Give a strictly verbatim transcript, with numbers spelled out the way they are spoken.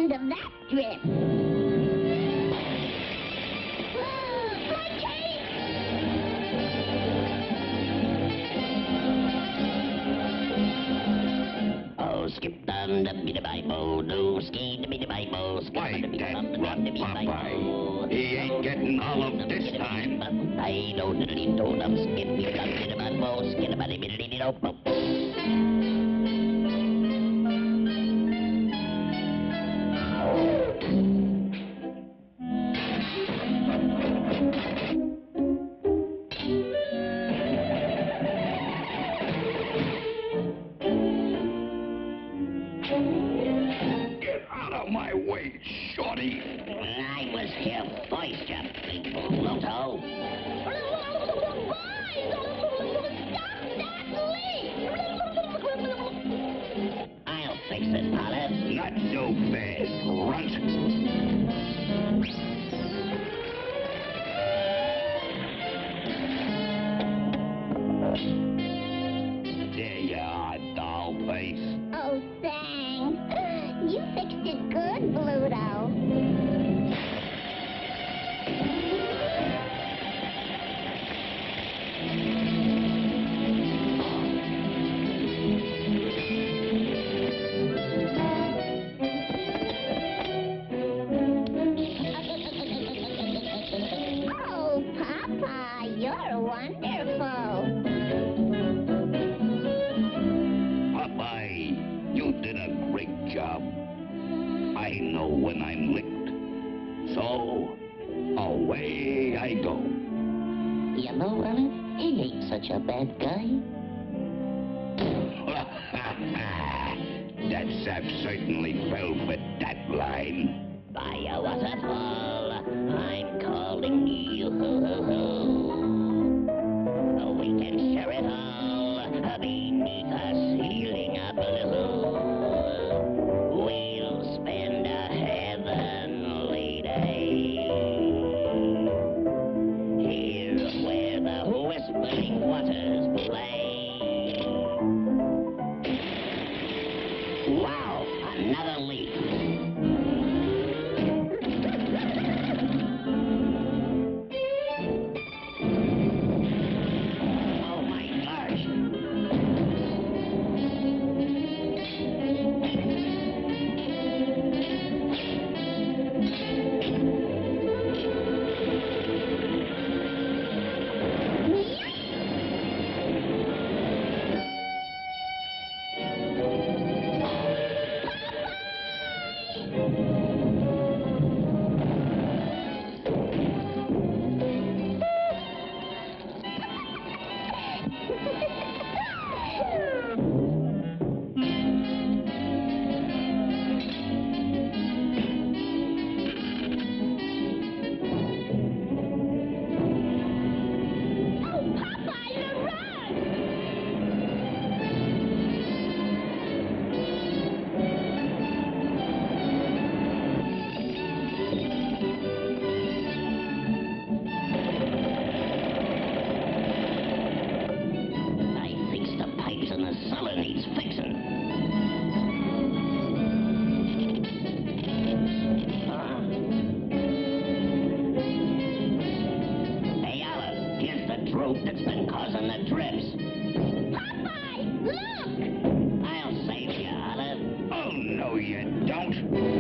end of that strip. My cake! Oh, skip dum dum be the Bible, do ski to be the Bible, skip Why, dum that dum run, to be the Popeye. He ain't getting all of this time. I don't know, dum skip you dum be the Bible, skip about a bit of Get out of my way, shorty. I was here first, you big Pluto. Stop that leak! I'll fix it, Polly. Not so fast, runt. There you are, doll face. Oh, thanks. You fixed it good, Pluto. Oh, Popeye, you're wonderful. Popeye, you did a great job. I know when I'm licked. So, away I go. You know, Ellen, he ain't such a bad guy. That sap certainly fell for that line. By a waterfall, I'm calling you. Oh, we can share it all beneath a ceiling up below. We'll spend a heavenly day here where the whispering waters play. Wow, another leaf. Oh my gosh. That's been causing the drips. Popeye, look! I'll save you, Olive. Oh, no, you don't.